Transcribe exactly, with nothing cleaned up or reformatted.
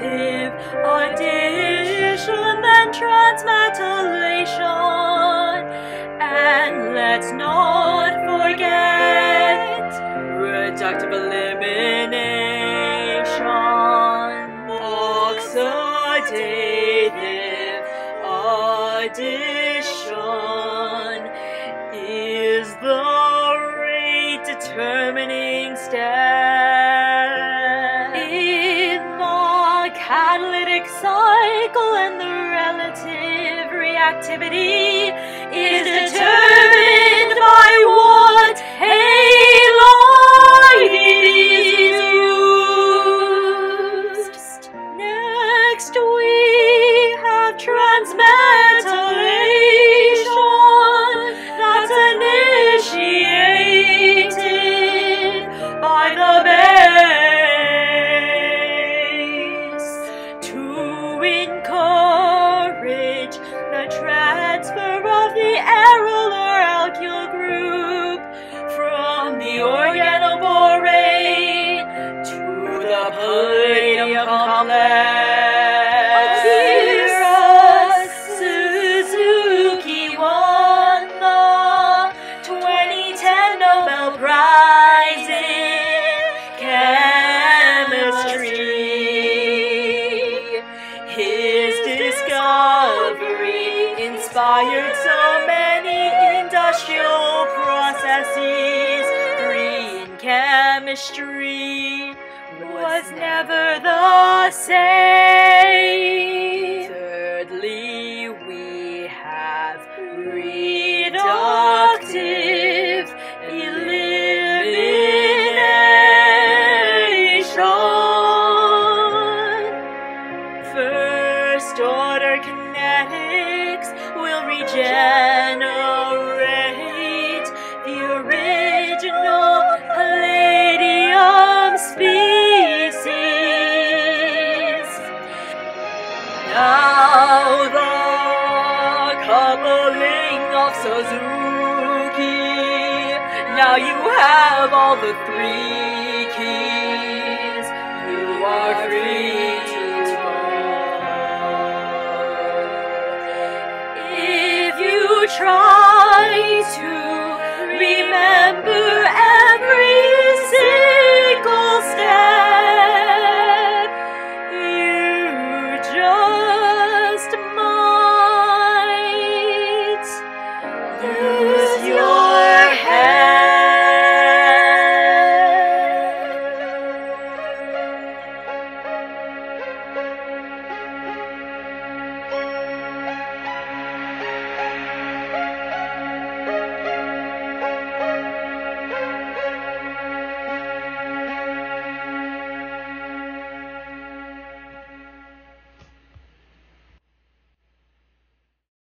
additive addition, then transmetallation. And let's not forget reductive elimination. Oxidative addition is the rate determining step in the catalytic cycle, and the relative reactivity is determined by what halide is used. Next we have transmetallation that's initiated by the base to encourage the transfer of the aryl or alkyl group from the organoborate to the palladium complex. Suzuki won the twenty ten Nobel Prize in Chemistry. His discovery inspired so many industrial processes. Green chemistry was never the same. Thirdly, we have reductive elimination. First order kinetics will regenerate the original palladium species. Now the coupling of Suzuki. Now you have all the three